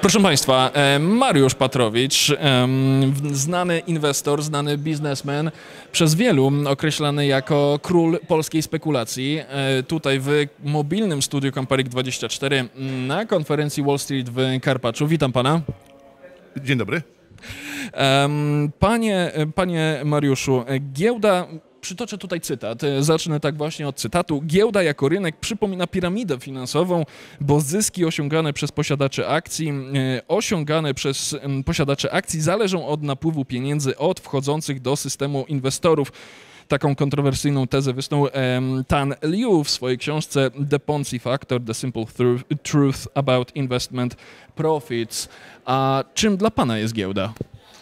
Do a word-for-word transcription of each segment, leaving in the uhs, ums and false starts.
Proszę Państwa, Mariusz Patrowicz, znany inwestor, znany biznesmen, przez wielu określany jako król polskiej spekulacji. Tutaj w mobilnym studiu Camparic dwadzieścia cztery na konferencji Wall Street w Karpaczu. Witam Pana. Dzień dobry. Panie, panie Mariuszu, giełda... Przytoczę tutaj cytat, zacznę tak właśnie od cytatu. Giełda jako rynek przypomina piramidę finansową, bo zyski osiągane przez posiadaczy akcji, osiągane przez posiadaczy akcji zależą od napływu pieniędzy od wchodzących do systemu inwestorów. Taką kontrowersyjną tezę wysnuł um, Tan Liu w swojej książce The Ponzi Factor, The Simple Truth About Investment Profits. A czym dla Pana jest giełda?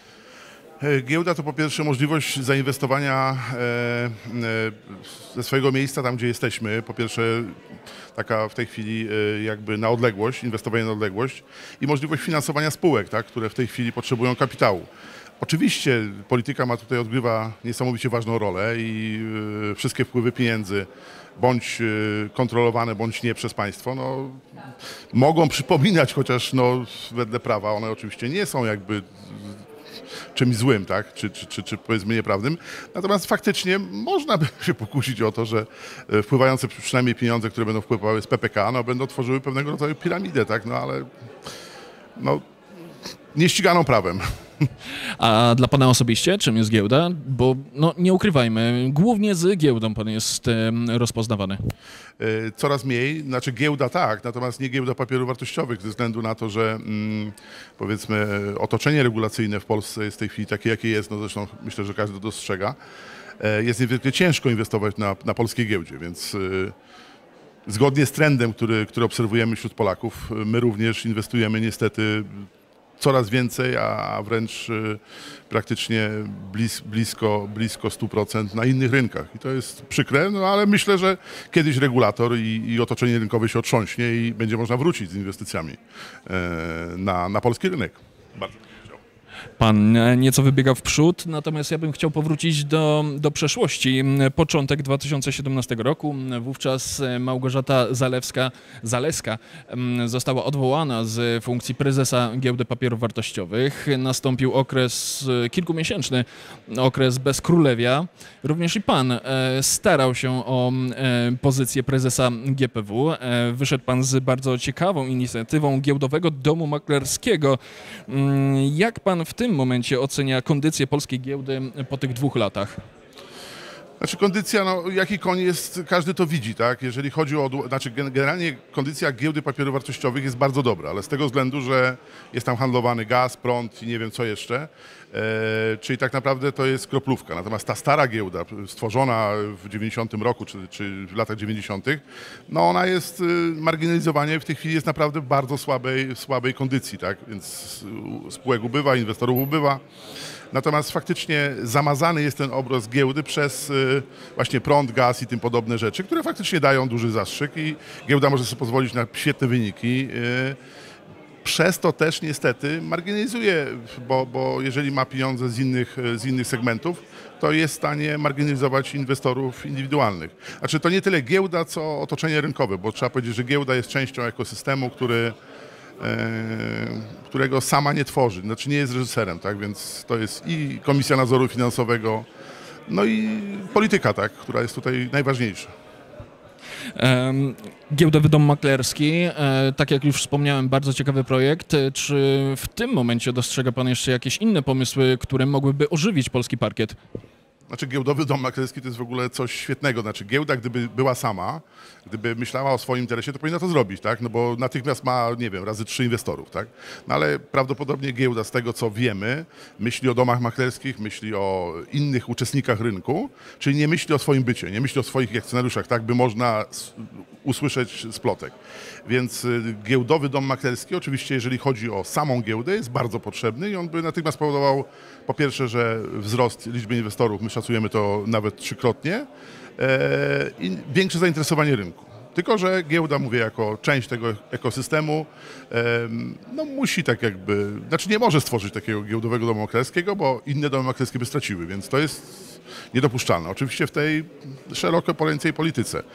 Giełda to po pierwsze możliwość zainwestowania e, e, ze swojego miejsca tam, gdzie jesteśmy. Po pierwsze taka w tej chwili e, jakby na odległość, inwestowanie na odległość i możliwość finansowania spółek, tak, które w tej chwili potrzebują kapitału. Oczywiście polityka ma tutaj odgrywa niesamowicie ważną rolę i e, wszystkie wpływy pieniędzy, bądź e, kontrolowane, bądź nie przez państwo, no, mogą przypominać, chociaż no, wedle prawa one oczywiście nie są jakby czymś złym, tak? Czy, czy, czy, czy powiedzmy nieprawdym. Natomiast faktycznie można by się pokusić o to, że wpływające przynajmniej pieniądze, które będą wpływały z P P K, no, będą tworzyły pewnego rodzaju piramidę, tak? No ale no, nieściganą prawem. A dla Pana osobiście czym jest giełda? Bo no, nie ukrywajmy, głównie z giełdą Pan jest e, rozpoznawany. Coraz mniej, znaczy giełda tak, natomiast nie giełda papierów wartościowych ze względu na to, że mm, powiedzmy otoczenie regulacyjne w Polsce jest w tej chwili takie, jakie jest, no zresztą myślę, że każdy dostrzega. Jest niezwykle ciężko inwestować na, na polskiej giełdzie, więc y, zgodnie z trendem, który, który obserwujemy wśród Polaków, my również inwestujemy niestety coraz więcej, a wręcz praktycznie blis, blisko, blisko stu procent na innych rynkach. I to jest przykre, no ale myślę, że kiedyś regulator i, i otoczenie rynkowe się otrząśnie i będzie można wrócić z inwestycjami na, na polski rynek. Bardzo. Pan nieco wybiegał w przód, natomiast ja bym chciał powrócić do, do przeszłości. Początek dwa tysiące siedemnastego roku, wówczas Małgorzata Zalewska, Zaleska została odwołana z funkcji prezesa Giełdy Papierów Wartościowych. Nastąpił okres kilkumiesięczny, okres bez królewia. Również i Pan starał się o pozycję prezesa G P W. Wyszedł Pan z bardzo ciekawą inicjatywą Giełdowego Domu Maklerskiego. Jak Pan w tym momencie ocenia kondycję polskiej giełdy po tych dwóch latach? Znaczy kondycja, no jaki koń jest, każdy to widzi, tak? Jeżeli chodzi o, znaczy generalnie kondycja giełdy papierów wartościowych jest bardzo dobra, ale z tego względu, że jest tam handlowany gaz, prąd i nie wiem co jeszcze, e, czyli tak naprawdę to jest kroplówka. Natomiast ta stara giełda, stworzona w dziewięćdziesiątym roku, czy, czy w latach dziewięćdziesiątych, no ona jest marginalizowana i w tej chwili jest naprawdę w bardzo słabej, słabej kondycji, tak? Więc spółek ubywa, inwestorów ubywa. Natomiast faktycznie zamazany jest ten obraz giełdy przez właśnie prąd, gaz i tym podobne rzeczy, które faktycznie dają duży zastrzyk i giełda może sobie pozwolić na świetne wyniki. Przez to też niestety marginalizuje, bo, bo jeżeli ma pieniądze z innych, z innych segmentów, to jest w stanie marginalizować inwestorów indywidualnych. Znaczy to nie tyle giełda, co otoczenie rynkowe, bo trzeba powiedzieć, że giełda jest częścią ekosystemu, który którego sama nie tworzy, znaczy nie jest reżyserem, tak, więc to jest i Komisja Nadzoru Finansowego, no i polityka, tak, która jest tutaj najważniejsza. Um, Giełdowy Dom Maklerski, e, tak jak już wspomniałem, bardzo ciekawy projekt. Czy w tym momencie dostrzega Pan jeszcze jakieś inne pomysły, które mogłyby ożywić polski parkiet? Znaczy Giełdowy Dom Maklerski to jest w ogóle coś świetnego. Znaczy giełda, gdyby była sama, gdyby myślała o swoim interesie, to powinna to zrobić, tak? No bo natychmiast ma, nie wiem, razy trzy inwestorów, tak? No ale prawdopodobnie giełda, z tego co wiemy, myśli o domach maklerskich, myśli o innych uczestnikach rynku, czyli nie myśli o swoim bycie, nie myśli o swoich akcjonariuszach, tak by można usłyszeć z plotek. Więc Giełdowy Dom Maklerski, oczywiście jeżeli chodzi o samą giełdę, jest bardzo potrzebny i on by natychmiast powodował po pierwsze, że wzrost liczby inwestorów, my szacujemy to nawet trzykrotnie, e, i większe zainteresowanie rynku. Tylko że giełda, mówię, jako część tego ekosystemu, e, no musi tak jakby, znaczy nie może stworzyć takiego giełdowego domu maklerskiego, bo inne domy maklerskie by straciły, więc to jest niedopuszczalne. Oczywiście w tej szeroko pojętej polityce.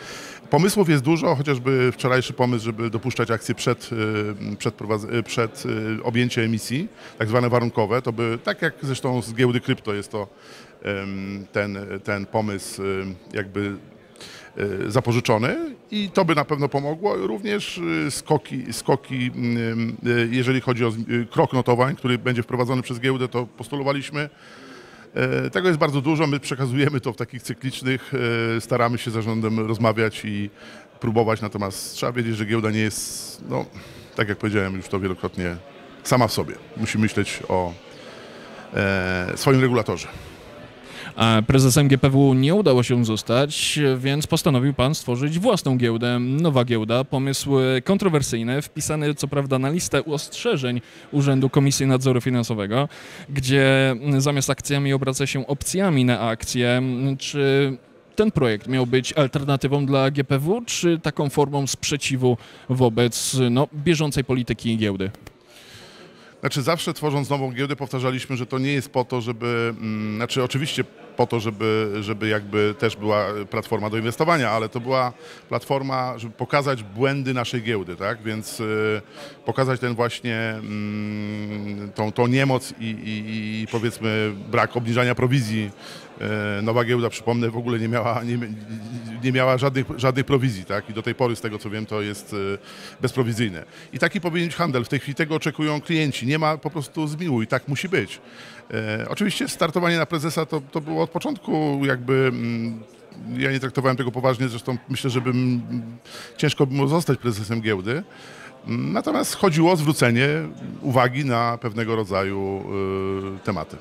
Pomysłów jest dużo, chociażby wczorajszy pomysł, żeby dopuszczać akcje przed, przed, przed objęcie emisji, tak zwane warunkowe, to by, tak jak zresztą z giełdy krypto jest to ten, ten pomysł jakby zapożyczony i to by na pewno pomogło. Również skoki, skoki, jeżeli chodzi o krok notowań, który będzie wprowadzony przez giełdę, to postulowaliśmy. Tego jest bardzo dużo, my przekazujemy to w takich cyklicznych, staramy się z zarządem rozmawiać i próbować, natomiast trzeba wiedzieć, że giełda nie jest, no, tak jak powiedziałem już to wielokrotnie, sama w sobie. Musi myśleć o e, swoim regulatorze. A prezesem G P W nie udało się zostać, więc postanowił pan stworzyć własną giełdę. Nowa giełda, pomysł kontrowersyjny, wpisany co prawda na listę ostrzeżeń Urzędu Komisji Nadzoru Finansowego, gdzie zamiast akcjami obraca się opcjami na akcje. Czy ten projekt miał być alternatywą dla G P W, czy taką formą sprzeciwu wobec no, bieżącej polityki giełdy? Znaczy zawsze tworząc nową giełdę powtarzaliśmy, że to nie jest po to, żeby, mm, znaczy oczywiście po to, żeby, żeby jakby też była platforma do inwestowania, ale to była platforma, żeby pokazać błędy naszej giełdy, tak? Więc y, pokazać ten właśnie mm, tą, tą niemoc i, i, i powiedzmy brak obniżania prowizji. Y, nowa giełda, przypomnę, w ogóle nie miała, nie, nie miała żadnych, żadnych prowizji, tak? I do tej pory, z tego co wiem, to jest y, bezprowizyjne. I taki powinien być handel. W tej chwili tego oczekują klienci. Nie ma po prostu zmiłuj, tak musi być. E, oczywiście startowanie na prezesa to, to było od początku jakby, mm, ja nie traktowałem tego poważnie, zresztą myślę, że bym, ciężko by było zostać prezesem giełdy. Natomiast chodziło o zwrócenie uwagi na pewnego rodzaju y, tematy.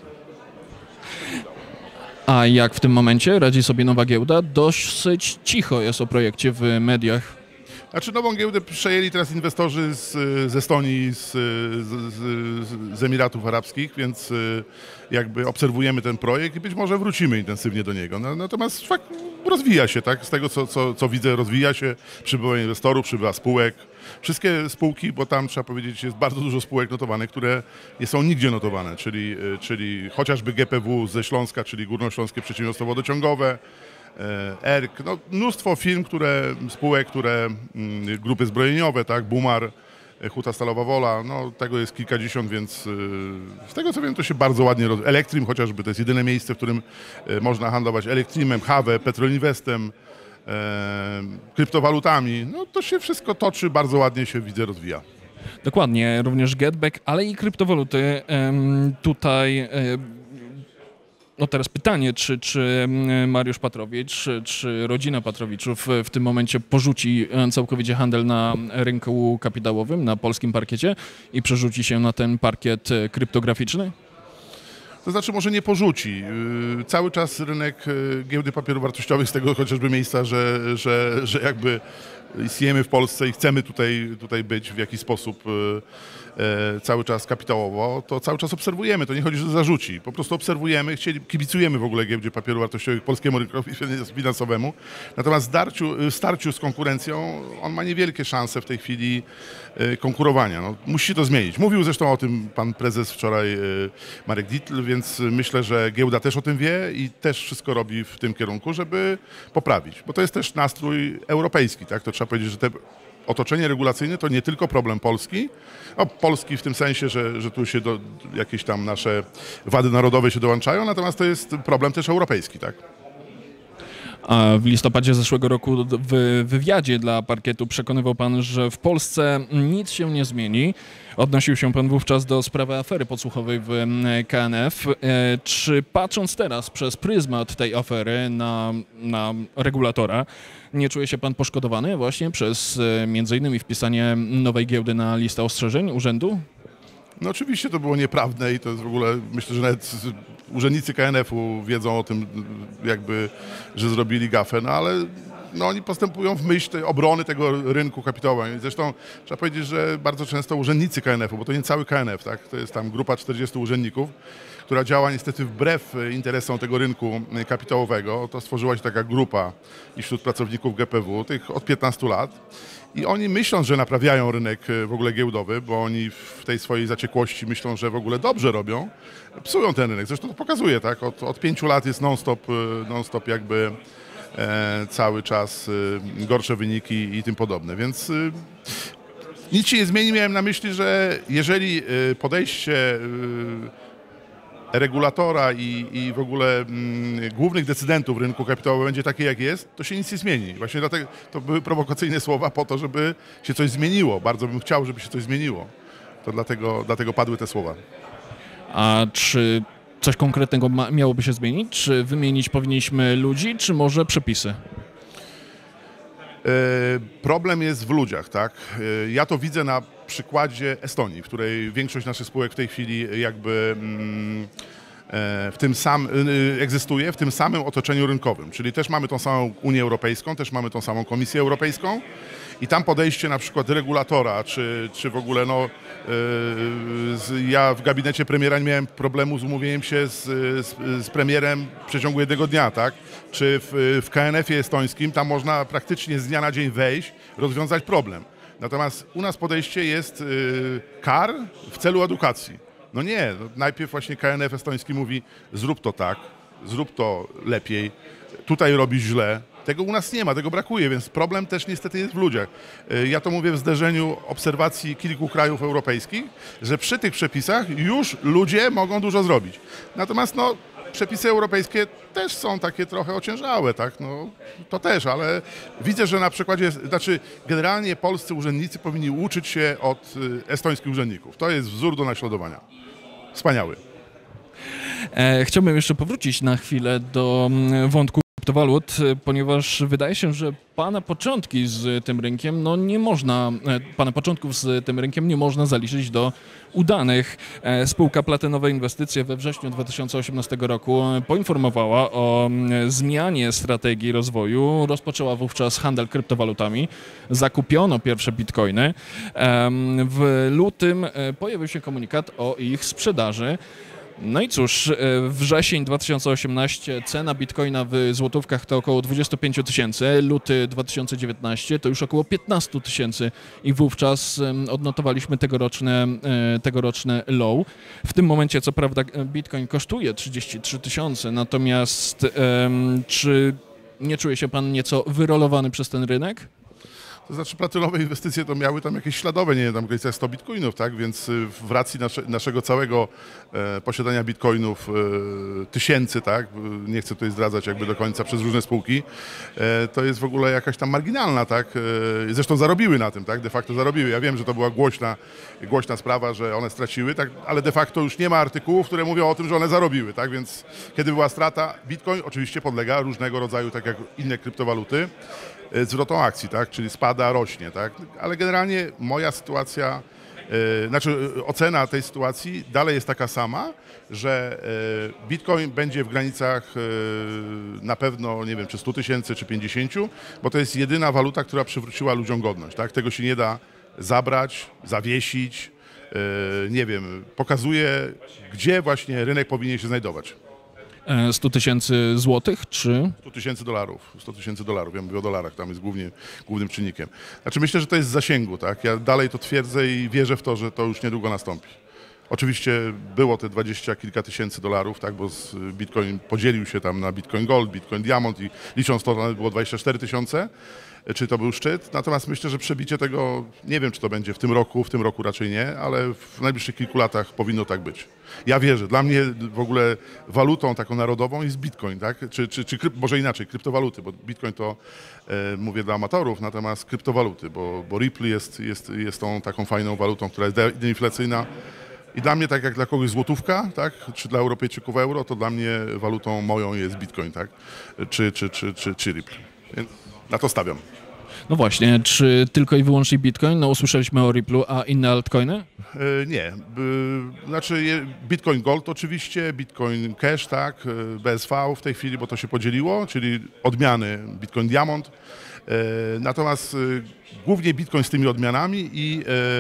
A jak w tym momencie radzi sobie nowa giełda? Dosyć cicho jest o projekcie w mediach. Znaczy nową giełdę przejęli teraz inwestorzy z, z Estonii, z, z, z, z Emiratów Arabskich, więc jakby obserwujemy ten projekt i być może wrócimy intensywnie do niego. Natomiast fakt rozwija się, tak? Z tego co, co, co widzę, rozwija się, przybywa inwestorów, przybywa spółek. Wszystkie spółki, bo tam trzeba powiedzieć, jest bardzo dużo spółek notowanych, które nie są nigdzie notowane, czyli, czyli chociażby G P W ze Śląska, czyli Górnośląskie Przedsiębiorstwo Wodociągowe, E R K, no, mnóstwo firm, które, spółek, które, grupy zbrojeniowe, tak, Bumar, Huta Stalowa Wola, no tego jest kilkadziesiąt, więc z tego co wiem to się bardzo ładnie rozwija. Elektrim chociażby, to jest jedyne miejsce, w którym można handlować Elektrimem, H W, Petroinwestem, e, kryptowalutami, no to się wszystko toczy, bardzo ładnie się widzę rozwija. Dokładnie, również Getback, ale i kryptowaluty tutaj. No teraz pytanie, czy, czy Mariusz Patrowicz, czy, czy rodzina Patrowiczów w tym momencie porzuci całkowicie handel na rynku kapitałowym, na polskim parkiecie i przerzuci się na ten parkiet kryptograficzny? To znaczy może nie porzuci. Cały czas rynek giełdy papierów wartościowych z tego chociażby miejsca, że, że, że jakby istniejemy w Polsce i chcemy tutaj, tutaj być w jakiś sposób e, cały czas kapitałowo, to cały czas obserwujemy. To nie chodzi, że zarzuci. Po prostu obserwujemy, chcieli, kibicujemy w ogóle giełdzie papierów wartościowych, polskiemu rynkowi finansowemu. Natomiast w starciu, w starciu z konkurencją on ma niewielkie szanse w tej chwili e, konkurowania. No, musi to zmienić. Mówił zresztą o tym pan prezes wczoraj e, Marek Dietl, więc myślę, że giełda też o tym wie i też wszystko robi w tym kierunku, żeby poprawić. Bo to jest też nastrój europejski, tak? To trzeba powiedzieć, że te otoczenie regulacyjne to nie tylko problem polski, no, polski w tym sensie, że, że tu się do, jakieś tam nasze wady narodowe się dołączają, natomiast to jest problem też europejski, tak? A w listopadzie zeszłego roku w wywiadzie dla Parkietu przekonywał pan, że w Polsce nic się nie zmieni. Odnosił się pan wówczas do sprawy afery podsłuchowej w K N F. Czy patrząc teraz przez pryzmat tej afery na, na regulatora, nie czuje się pan poszkodowany właśnie przez między innymi wpisanie nowej giełdy na listę ostrzeżeń urzędu? No oczywiście to było nieprawne i to jest w ogóle, myślę, że nawet urzędnicy K N F-u wiedzą o tym jakby, że zrobili gafę, no ale no, oni postępują w myśl tej obrony tego rynku kapitałowego. Zresztą trzeba powiedzieć, że bardzo często urzędnicy K N F-u, bo to nie cały K N F, tak? To jest tam grupa czterdziestu urzędników, która działa niestety wbrew interesom tego rynku kapitałowego. To stworzyła się taka grupa i wśród pracowników G P W, tych od piętnastu lat. I oni myśląc, że naprawiają rynek w ogóle giełdowy, bo oni w tej swojej zaciekłości myślą, że w ogóle dobrze robią, psują ten rynek. Zresztą to pokazuje, tak? Od, od pięciu lat jest non-stop, non-stop jakby e, cały czas e, gorsze wyniki i tym podobne, więc e, nic się nie zmieni. Miałem na myśli, że jeżeli e, podejście e, regulatora i, i w ogóle mm, głównych decydentów rynku kapitałowego będzie takie, jak jest, to się nic nie zmieni. Właśnie dlatego to były prowokacyjne słowa po to, żeby się coś zmieniło. Bardzo bym chciał, żeby się coś zmieniło. To dlatego, dlatego padły te słowa. A czy coś konkretnego ma, miałoby się zmienić? Czy wymienić powinniśmy ludzi, czy może przepisy? Problem jest w ludziach, tak? Ja to widzę na przykładzie Estonii, w której większość naszych spółek w tej chwili jakby w tym sam, egzystuje w tym samym otoczeniu rynkowym, czyli też mamy tą samą Unię Europejską, też mamy tą samą Komisję Europejską i tam podejście na przykład regulatora, czy, czy w ogóle no, yy, ja w gabinecie premiera nie miałem problemu z umówieniem się z, z, z premierem w przeciągu jednego dnia, tak? Czy w, w K N F ie estońskim tam można praktycznie z dnia na dzień wejść, rozwiązać problem. Natomiast u nas podejście jest yy, kar w celu edukacji. No nie, no najpierw właśnie K N F estoński mówi zrób to tak, zrób to lepiej, tutaj robisz źle. Tego u nas nie ma, tego brakuje, więc problem też niestety jest w ludziach. Ja to mówię w zderzeniu obserwacji kilku krajów europejskich, że przy tych przepisach już ludzie mogą dużo zrobić. Natomiast no, przepisy europejskie też są takie trochę ociężałe, tak? No, to też, ale widzę, że na przykładzie, znaczy generalnie polscy urzędnicy powinni uczyć się od estońskich urzędników. To jest wzór do naśladowania. Wspaniały. E, chciałbym jeszcze powrócić na chwilę do wątku kryptowalut, ponieważ wydaje się, że pana początki z tym rynkiem, no nie można, pana początków z tym rynkiem nie można zaliczyć do udanych. Spółka Platynowe Inwestycje we wrześniu dwa tysiące osiemnastego roku poinformowała o zmianie strategii rozwoju. Rozpoczęła wówczas handel kryptowalutami. Zakupiono pierwsze bitcoiny. W lutym pojawił się komunikat o ich sprzedaży. No i cóż, wrzesień dwa tysiące osiemnasty, cena bitcoina w złotówkach to około dwadzieścia pięć tysięcy, luty dwa tysiące dziewiętnasty to już około piętnaście tysięcy i wówczas odnotowaliśmy tegoroczne, tegoroczne low. W tym momencie co prawda bitcoin kosztuje trzydzieści trzy tysiące, natomiast czy nie czuje się pan nieco wyrolowany przez ten rynek? To znaczy platynowe inwestycje to miały tam jakieś śladowe, nie wiem, tam w okolicach sto bitcoinów, tak? Więc w racji nasze, naszego całego e, posiadania bitcoinów e, tysięcy, tak? Nie chcę tutaj zdradzać jakby do końca przez różne spółki, e, to jest w ogóle jakaś tam marginalna, tak? E, zresztą zarobiły na tym, tak? De facto zarobiły. Ja wiem, że to była głośna, głośna sprawa, że one straciły, tak? Ale de facto już nie ma artykułów, które mówią o tym, że one zarobiły, tak? Więc kiedy była strata, bitcoin oczywiście podlega różnego rodzaju, tak jak inne kryptowaluty, zwrotom akcji, tak? Czyli spada, rośnie, tak? Ale generalnie moja sytuacja, yy, znaczy ocena tej sytuacji dalej jest taka sama, że yy, Bitcoin będzie w granicach yy, na pewno, nie wiem, czy stu tysięcy, czy pięćdziesięciu, bo to jest jedyna waluta, która przywróciła ludziom godność, tak? Tego się nie da zabrać, zawiesić, yy, nie wiem, pokazuje, gdzie właśnie rynek powinien się znajdować. sto tysięcy złotych, czy? sto tysięcy dolarów, sto tysięcy dolarów, ja mówię o dolarach, tam jest głównie, głównym czynnikiem. Znaczy myślę, że to jest z zasięgu, tak? Ja dalej to twierdzę i wierzę w to, że to już niedługo nastąpi. Oczywiście było te dwadzieścia kilka tysięcy dolarów, tak? Bo Bitcoin podzielił się tam na Bitcoin Gold, Bitcoin Diamond i licząc to, nawet było dwadzieścia cztery tysiące. Czy to był szczyt? Natomiast myślę, że przebicie tego, nie wiem, czy to będzie w tym roku, w tym roku raczej nie, ale w najbliższych kilku latach powinno tak być. Ja wierzę. Dla mnie w ogóle walutą taką narodową jest Bitcoin, tak? Czy, czy, czy kryp, może inaczej, kryptowaluty, bo Bitcoin to e, mówię dla amatorów, natomiast kryptowaluty, bo, bo Ripple jest, jest, jest tą taką fajną walutą, która jest deinflacyjna. I dla mnie, tak jak dla kogoś złotówka, tak? Czy dla Europejczyków euro, to dla mnie walutą moją jest Bitcoin, tak? Czy, czy, czy, czy, czy Ripple. Więc na to stawiam. No właśnie, czy tylko i wyłącznie Bitcoin? No usłyszeliśmy o Ripple'u, a inne altcoiny? Yy, nie. Yy, znaczy Bitcoin Gold oczywiście, Bitcoin Cash, tak, B S V w tej chwili, bo to się podzieliło, czyli odmiany Bitcoin Diamond. Yy, natomiast yy, głównie Bitcoin z tymi odmianami i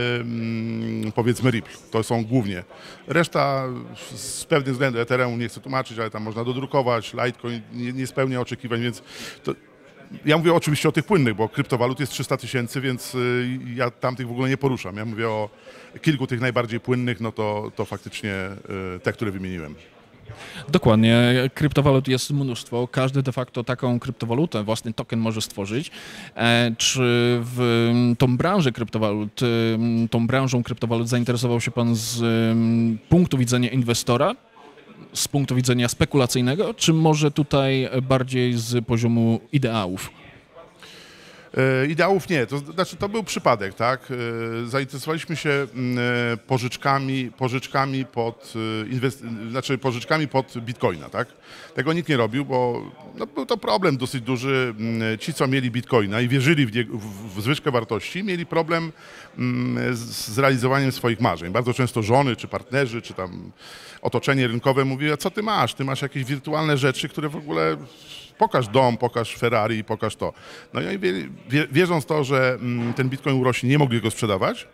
yy, powiedzmy Ripple. To są głównie. Reszta z pewnych względów Ethereum nie chcę tłumaczyć, ale tam można dodrukować, Litecoin nie, nie spełnia oczekiwań, więc to, ja mówię oczywiście o tych płynnych, bo kryptowalut jest trzysta tysięcy, więc ja tamtych w ogóle nie poruszam. Ja mówię o kilku tych najbardziej płynnych, no to, to faktycznie te, które wymieniłem. Dokładnie. Kryptowalut jest mnóstwo. Każdy de facto taką kryptowalutę, własny token może stworzyć. E, czy w tą branżę kryptowalut, tą branżą kryptowalut zainteresował się pan z punktu widzenia inwestora, z punktu widzenia spekulacyjnego, czy może tutaj bardziej z poziomu ideałów? Ideałów nie, to znaczy to był przypadek, tak? Zainteresowaliśmy się pożyczkami, pożyczkami pod inwest- znaczy pożyczkami pod bitcoina, tak? Tego nikt nie robił, bo no, był to problem dosyć duży. Ci, co mieli bitcoina i wierzyli w, nie, w zwyżkę wartości, mieli problem z, z realizowaniem swoich marzeń. Bardzo często żony, czy partnerzy, czy tam otoczenie rynkowe mówi, a co ty masz? Ty masz jakieś wirtualne rzeczy, które w ogóle... Pokaż dom, pokaż Ferrari, pokaż to. No i wierząc w to, że ten bitcoin urośnie, nie mogli go sprzedawać.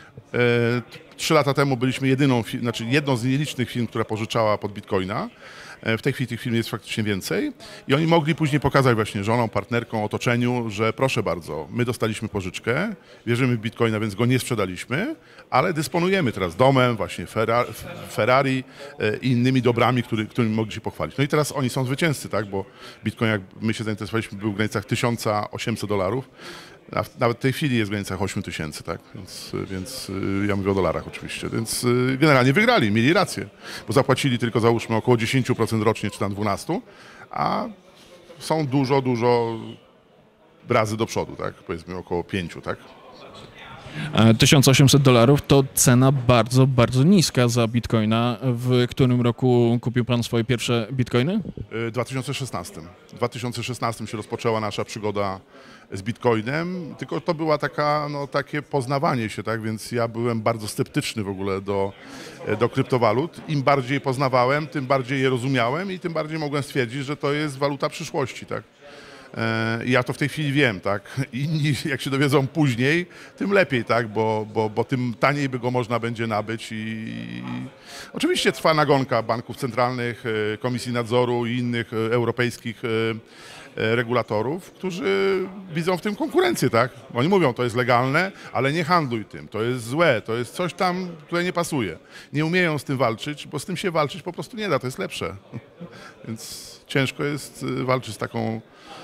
Trzy lata temu byliśmy jedyną, znaczy jedną z nielicznych firm, która pożyczała pod bitcoina. W tej chwili tych firm jest faktycznie więcej i oni mogli później pokazać właśnie żonom, partnerkom, otoczeniu, że proszę bardzo, my dostaliśmy pożyczkę, wierzymy w bitcoina, więc go nie sprzedaliśmy, ale dysponujemy teraz domem, właśnie Ferrari, Ferrari i innymi dobrami, który, którymi mogli się pochwalić. No i teraz oni są zwycięzcy, tak, bo bitcoin, jak my się zainteresowaliśmy, był w granicach tysiąc osiemset dolarów. Nawet w tej chwili jest w granicach osiem tysięcy, tak? Więc, więc ja mówię o dolarach oczywiście. Więc generalnie wygrali, mieli rację, bo zapłacili tylko załóżmy około dziesięć procent rocznie, czy tam dwanaście procent, a są dużo, dużo razy do przodu, tak? Powiedzmy około pięć, tak? tysiąc osiemset dolarów to cena bardzo, bardzo niska za bitcoina. W którym roku kupił pan swoje pierwsze bitcoiny? W dwa tysiące szesnastym. W dwa tysiące szesnastym się rozpoczęła nasza przygoda z bitcoinem, tylko to była taka, no, takie poznawanie się, tak, więc ja byłem bardzo sceptyczny w ogóle do, do kryptowalut. Im bardziej poznawałem, tym bardziej je rozumiałem i tym bardziej mogłem stwierdzić, że to jest waluta przyszłości, tak. Ja to w tej chwili wiem, tak. Inni, jak się dowiedzą później, tym lepiej, tak, bo, bo, bo tym taniej by go można będzie nabyć i, i oczywiście trwa nagonka banków centralnych, Komisji Nadzoru i innych europejskich regulatorów, którzy widzą w tym konkurencję, tak. Oni mówią, to jest legalne, ale nie handluj tym, to jest złe, to jest coś tam, które nie pasuje. Nie umieją z tym walczyć, bo z tym się walczyć po prostu nie da, to jest lepsze. Więc ciężko jest walczyć z taką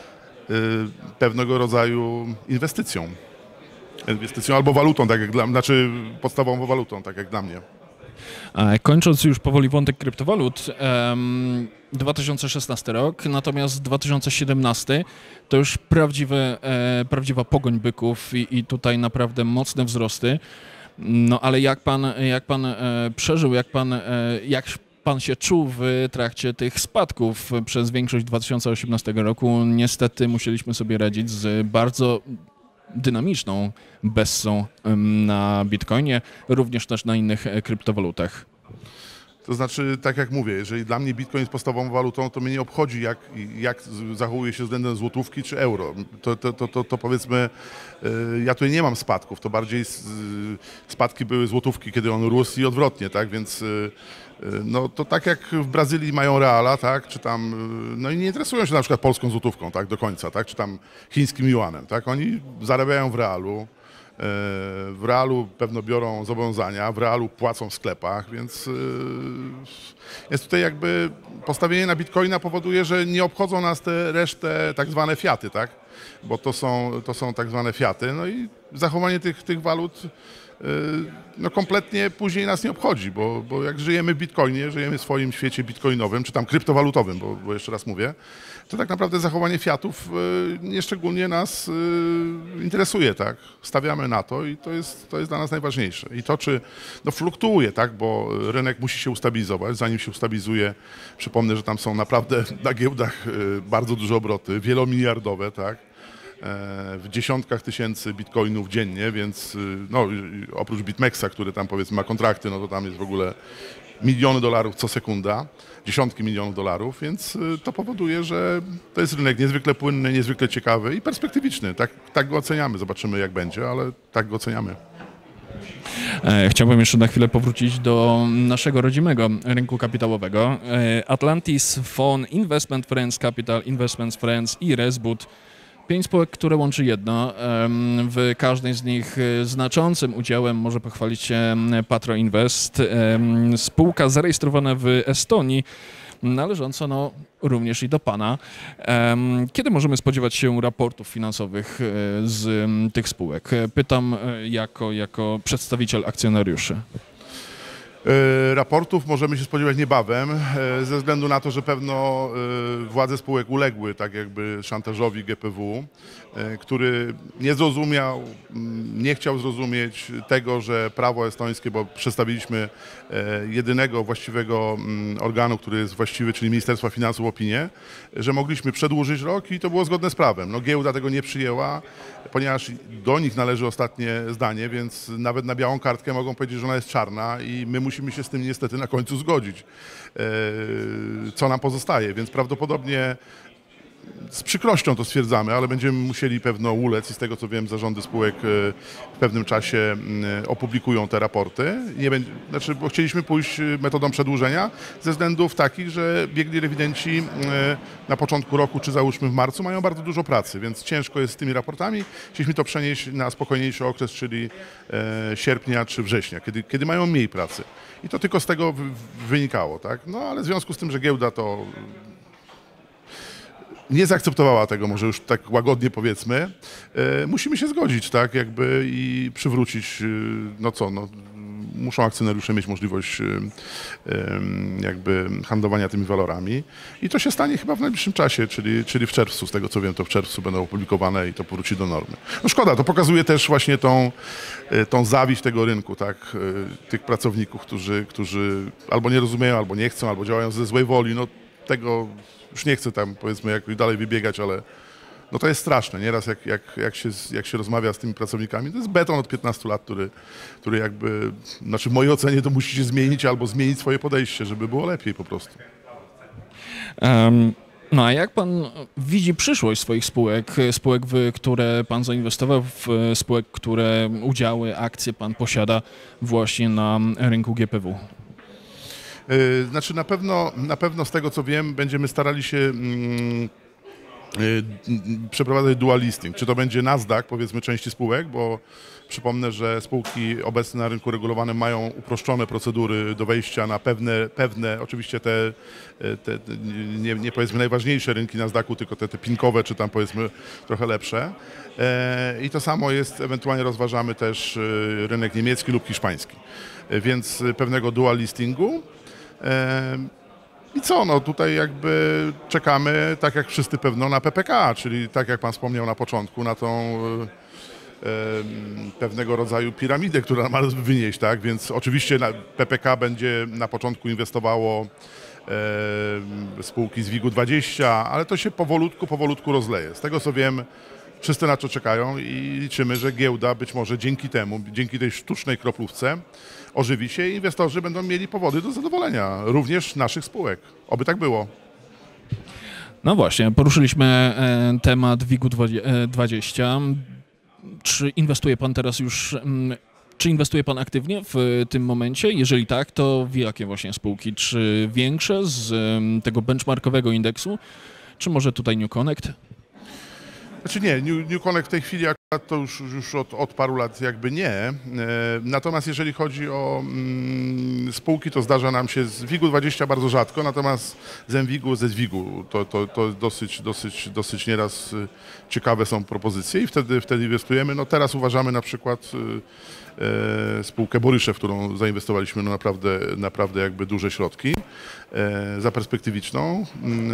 pewnego rodzaju inwestycją. Inwestycją albo walutą, tak jak dla, znaczy podstawową walutą, tak jak dla mnie. Kończąc już powoli wątek kryptowalut, dwa tysiące szesnasty rok, natomiast dwa tysiące siedemnasty to już prawdziwe, prawdziwa pogoń byków i, i tutaj naprawdę mocne wzrosty. No ale jak pan, jak pan przeżył, jak pan, jak pan się czuł w trakcie tych spadków przez większość dwa tysiące osiemnastego roku? Niestety musieliśmy sobie radzić z bardzo dynamiczną bessą na Bitcoinie, również też na innych kryptowalutach. To znaczy, tak jak mówię, jeżeli dla mnie Bitcoin jest podstawową walutą, to mnie nie obchodzi, jak, jak zachowuje się względem złotówki czy euro. To, to, to, to, to powiedzmy, ja tutaj nie mam spadków, to bardziej spadki były złotówki, kiedy on rósł i odwrotnie, tak, więc no to tak jak w Brazylii mają reala, tak, czy tam, no i nie interesują się na przykład polską złotówką, tak, do końca, tak, czy tam chińskim juanem, tak, oni zarabiają w realu. W realu pewno biorą zobowiązania, w realu płacą w sklepach, więc jest tutaj jakby postawienie na Bitcoina powoduje, że nie obchodzą nas te resztę tak zwane fiaty, tak? Bo to są, to są tak zwane fiaty, no i zachowanie tych, tych walut no kompletnie później nas nie obchodzi, bo, bo jak żyjemy w Bitcoinie, żyjemy w swoim świecie bitcoinowym, czy tam kryptowalutowym, bo, bo jeszcze raz mówię, to tak naprawdę zachowanie fiatów nieszczególnie nas interesuje, tak? Stawiamy na to i to jest, to jest dla nas najważniejsze. I to, czy no fluktuuje, tak? Bo rynek musi się ustabilizować, zanim się ustabilizuje, przypomnę, że tam są naprawdę na giełdach bardzo duże obroty, wielomiliardowe, tak? W dziesiątkach tysięcy bitcoinów dziennie, więc no, oprócz BitMEXa, który tam powiedzmy ma kontrakty, no to tam jest w ogóle miliony dolarów co sekunda, dziesiątki milionów dolarów, więc to powoduje, że to jest rynek niezwykle płynny, niezwykle ciekawy i perspektywiczny. Tak, tak go oceniamy, zobaczymy jak będzie, ale tak go oceniamy. Chciałbym jeszcze na chwilę powrócić do naszego rodzimego rynku kapitałowego. Atlantis, Fon, Investment Friends Capital, Investment Friends i Resboot. Pięć spółek, które łączy jedno. W każdej z nich znaczącym udziałem może pochwalić się Patro Invest. Spółka zarejestrowana w Estonii, należąca no, również i do pana. Em, Kiedy możemy spodziewać się raportów finansowych e, z m, tych spółek? Pytam e, jako, jako przedstawiciel akcjonariuszy. E, Raportów możemy się spodziewać niebawem, e, ze względu na to, że pewno e, władze spółek uległy tak jakby szantażowi G P W, e, który nie zrozumiał, m, nie chciał zrozumieć tego, że prawo estońskie, bo przedstawiliśmy e, jedynego właściwego m, organu, który jest właściwy, czyli Ministerstwa Finansów, opinię, że mogliśmy przedłużyć rok i to było zgodne z prawem. No, giełda tego nie przyjęła, ponieważ do nich należy ostatnie zdanie, więc nawet na białą kartkę mogą powiedzieć, że ona jest czarna i my musimy się z tym niestety na końcu zgodzić, co nam pozostaje, więc prawdopodobnie z przykrością to stwierdzamy, ale będziemy musieli pewno ulec i z tego co wiem zarządy spółek w pewnym czasie opublikują te raporty. Nie będzie, znaczy, bo chcieliśmy pójść metodą przedłużenia ze względów takich, że biegli rewidenci na początku roku czy załóżmy w marcu mają bardzo dużo pracy, więc ciężko jest z tymi raportami. Chcieliśmy to przenieść na spokojniejszy okres, czyli sierpnia czy września, kiedy, kiedy mają mniej pracy. I to tylko z tego wynikało, tak? No ale w związku z tym, że giełda to nie zaakceptowała tego, może już tak łagodnie powiedzmy, e, musimy się zgodzić, tak, jakby i przywrócić, e, no co, no, muszą akcjonariusze mieć możliwość e, e, jakby handlowania tymi walorami i to się stanie chyba w najbliższym czasie, czyli, czyli w czerwcu, z tego co wiem, to w czerwcu będą opublikowane i to powróci do normy. No szkoda, to pokazuje też właśnie tą, e, tą zawiść tego rynku, tak, e, tych pracowników, którzy, którzy albo nie rozumieją, albo nie chcą, albo działają ze złej woli, no tego już nie chcę tam powiedzmy jak dalej wybiegać, ale no to jest straszne. Nieraz jak, jak, jak, się, jak się rozmawia z tymi pracownikami, to jest beton od piętnastu lat, który, który jakby, znaczy w mojej ocenie to musi się zmienić albo zmienić swoje podejście, żeby było lepiej po prostu. Um. No a jak pan widzi przyszłość swoich spółek, spółek, w które pan zainwestował, w spółek, które udziały, akcje pan posiada właśnie na rynku G P W? Znaczy na pewno, na pewno z tego co wiem będziemy starali się mm, przeprowadzać dual listing. Czy to będzie Nasdaq, powiedzmy, części spółek, bo przypomnę, że spółki obecne na rynku regulowanym mają uproszczone procedury do wejścia na pewne, pewne oczywiście te, te, te nie, nie powiedzmy najważniejsze rynki Nasdaqu, tylko te, te pinkowe, czy tam powiedzmy trochę lepsze. I to samo jest, ewentualnie rozważamy też rynek niemiecki lub hiszpański. Więc pewnego dual listingu. I co, no tutaj jakby czekamy, tak jak wszyscy pewno, na P P K, czyli tak jak pan wspomniał na początku, na tą e, pewnego rodzaju piramidę, która ma wynieść, tak? Więc oczywiście na, P P K będzie na początku inwestowało e, spółki z WIG-u dwadzieścia, ale to się powolutku, powolutku rozleje. Z tego co wiem, wszyscy na to czekają i liczymy, że giełda być może dzięki temu, dzięki tej sztucznej kroplówce ożywi się i inwestorzy będą mieli powody do zadowolenia, również naszych spółek. Oby tak było. No właśnie, poruszyliśmy e, temat WIG-u dwadzieścia. Czy inwestuje pan teraz już, m, czy inwestuje pan aktywnie w tym momencie? Jeżeli tak, to w jakie właśnie spółki? Czy większe z m, tego benchmarkowego indeksu, czy może tutaj New Connect? Znaczy nie, New, New Connect w tej chwili akurat to już, już od, od paru lat jakby nie. E, natomiast jeżeli chodzi o mm, spółki, to zdarza nam się z WIG-u dwadzieścia bardzo rzadko, natomiast z M WIG-u, ze WIG-u to, to, to dosyć, dosyć, dosyć nieraz ciekawe są propozycje i wtedy, wtedy inwestujemy. No teraz uważamy na przykład e, spółkę Boryszew, w którą zainwestowaliśmy no naprawdę, naprawdę jakby duże środki e, za perspektywiczną.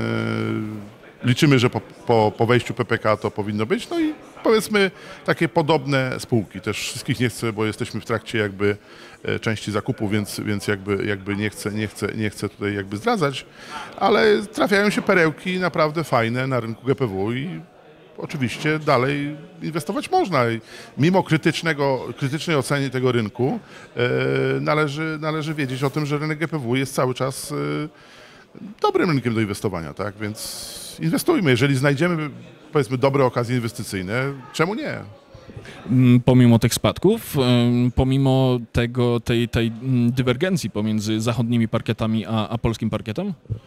E, Liczymy, że po, po, po wejściu P P K to powinno być, no i powiedzmy takie podobne spółki. Też wszystkich nie chcę, bo jesteśmy w trakcie jakby części zakupu, więc, więc jakby, jakby nie, chcę, nie, chcę, nie chcę tutaj jakby zdradzać, ale trafiają się perełki naprawdę fajne na rynku G P W i oczywiście dalej inwestować można. I mimo krytycznego, krytycznej oceny tego rynku e, należy, należy wiedzieć o tym, że rynek G P W jest cały czas e, dobrym rynkiem do inwestowania, tak? Więc inwestujmy. Jeżeli znajdziemy, powiedzmy, dobre okazje inwestycyjne, czemu nie? Pomimo tych spadków, pomimo tego, tej, tej dywergencji pomiędzy zachodnimi parkietami a, a polskim parkietem?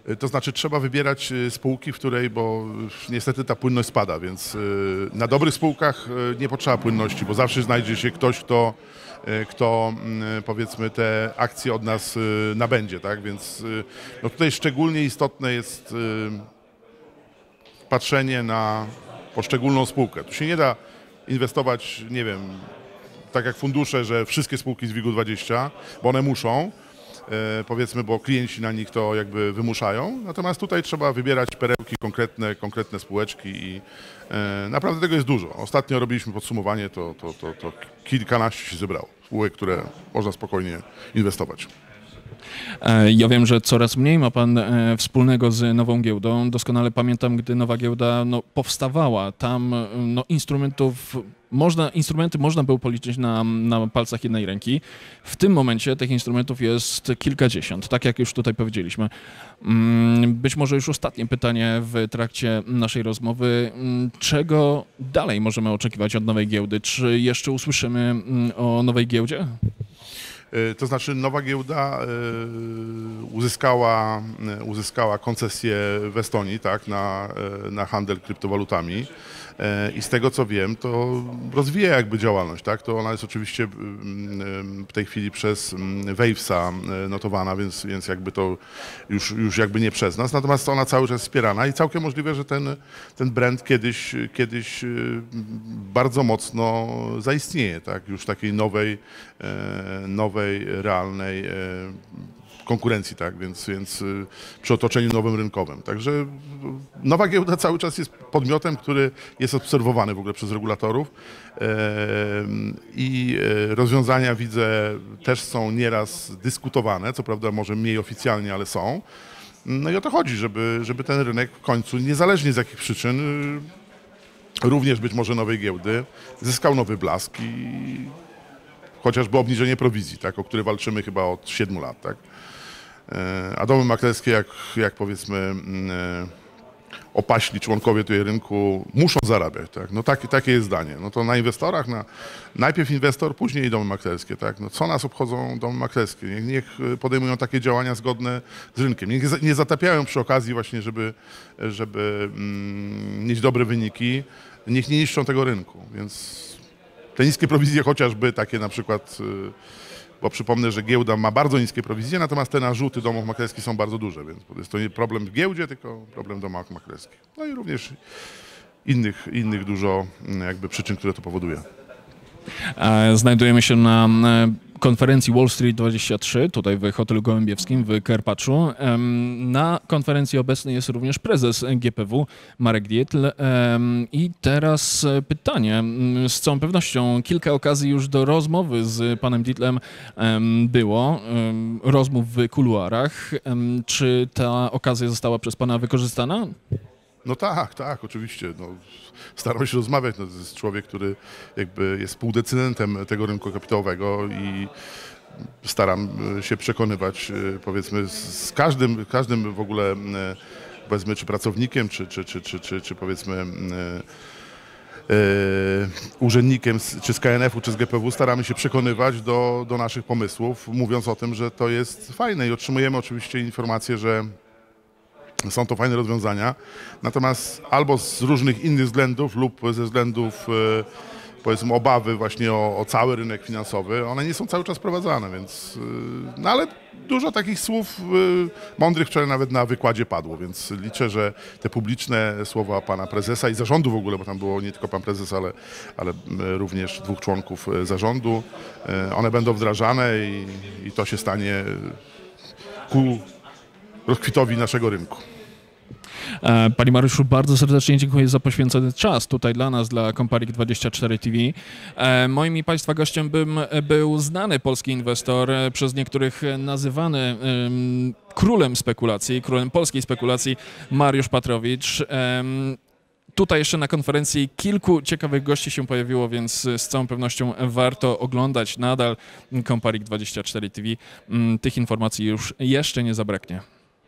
To znaczy trzeba wybierać spółki, w której, bo niestety ta płynność spada, więc na dobrych spółkach nie potrzeba płynności, bo zawsze znajdzie się ktoś, kto, kto powiedzmy te akcje od nas nabędzie, tak? Więc no tutaj szczególnie istotne jest patrzenie na poszczególną spółkę. Tu się nie da inwestować, nie wiem, tak jak fundusze, że wszystkie spółki z WIG-u dwadzieścia, bo one muszą, e, powiedzmy, bo klienci na nich to jakby wymuszają. Natomiast tutaj trzeba wybierać perełki, konkretne, konkretne spółeczki i e, naprawdę tego jest dużo. Ostatnio robiliśmy podsumowanie, to, to, to, to kilkanaście się zebrało spółek, które można spokojnie inwestować. Ja wiem, że coraz mniej ma pan wspólnego z nową giełdą. Doskonale pamiętam, gdy nowa giełda no, powstawała. Tam no, instrumentów, można, instrumenty można było policzyć na, na palcach jednej ręki. W tym momencie tych instrumentów jest kilkadziesiąt, tak jak już tutaj powiedzieliśmy. Być może już ostatnie pytanie w trakcie naszej rozmowy. Czego dalej możemy oczekiwać od nowej giełdy? Czy jeszcze usłyszymy o nowej giełdzie? To znaczy nowa giełda uzyskała, uzyskała koncesję w Estonii, tak, na, na handel kryptowalutami i z tego co wiem, to rozwija jakby działalność, tak? To ona jest oczywiście w tej chwili przez Wavesa notowana, więc, więc jakby to już, już jakby nie przez nas, natomiast ona cały czas wspierana i całkiem możliwe, że ten, ten brand kiedyś, kiedyś bardzo mocno zaistnieje, tak? Już takiej nowej, nowej, realnej konkurencji, tak, więc, więc przy otoczeniu nowym rynkowym. Także nowa giełda cały czas jest podmiotem, który jest obserwowany w ogóle przez regulatorów i rozwiązania, widzę, też są nieraz dyskutowane, co prawda może mniej oficjalnie, ale są. No i o to chodzi, żeby, żeby ten rynek w końcu, niezależnie z jakich przyczyn, również być może nowej giełdy, zyskał nowy blask i chociażby obniżenie prowizji, tak, o które walczymy chyba od siedmiu lat, tak. A domy maklerskie, jak, jak powiedzmy opaśli członkowie tutaj rynku, muszą zarabiać, tak? No tak, takie jest zdanie. No to na inwestorach, na, najpierw inwestor, później domy maklerskie, tak? No co nas obchodzą domy maklerskie? Niech, niech podejmują takie działania zgodne z rynkiem. Niech nie zatapiają przy okazji właśnie, żeby, żeby mm, mieć dobre wyniki. Niech nie niszczą tego rynku, więc te niskie prowizje chociażby takie na przykład, bo przypomnę, że giełda ma bardzo niskie prowizje, natomiast te narzuty domów maklerskich są bardzo duże, więc jest to nie problem w giełdzie, tylko problem w domach maklerskich. No i również innych, innych dużo jakby przyczyn, które to powoduje. Znajdujemy się na konferencji Wall Street dwadzieścia trzy, tutaj w hotelu Gołębiewskim w Karpaczu. Na konferencji obecny jest również prezes G P W, Marek Dietl. I teraz pytanie, z całą pewnością kilka okazji już do rozmowy z panem Dietlem było, rozmów w kuluarach. Czy ta okazja została przez pana wykorzystana? No tak, tak, oczywiście. No, staram się rozmawiać. No, to jest człowiek, który jakby jest współdecydentem tego rynku kapitałowego i staram się przekonywać, powiedzmy, z każdym, każdym w ogóle, powiedzmy, czy pracownikiem, czy, czy, czy, czy, czy, czy powiedzmy Yy, urzędnikiem z, czy z K N F u, czy z G P W staramy się przekonywać do, do naszych pomysłów, mówiąc o tym, że to jest fajne i otrzymujemy oczywiście informacje, że są to fajne rozwiązania, natomiast albo z różnych innych względów lub ze względów, powiedzmy, obawy właśnie o, o cały rynek finansowy, one nie są cały czas wprowadzane, więc, no ale dużo takich słów mądrych wczoraj nawet na wykładzie padło, więc liczę, że te publiczne słowa pana prezesa i zarządu w ogóle, bo tam było nie tylko pan prezes, ale, ale również dwóch członków zarządu, one będą wdrażane i, i to się stanie ku rozkwitowi naszego rynku. Panie Mariuszu, bardzo serdecznie dziękuję za poświęcony czas tutaj dla nas, dla Comparik dwadzieścia cztery T V. Moim i Państwa gościem bym był znany polski inwestor, przez niektórych nazywany um, królem spekulacji, królem polskiej spekulacji, Mariusz Patrowicz. Um, Tutaj jeszcze na konferencji kilku ciekawych gości się pojawiło, więc z całą pewnością warto oglądać nadal Comparik dwadzieścia cztery T V. Tych informacji już jeszcze nie zabraknie.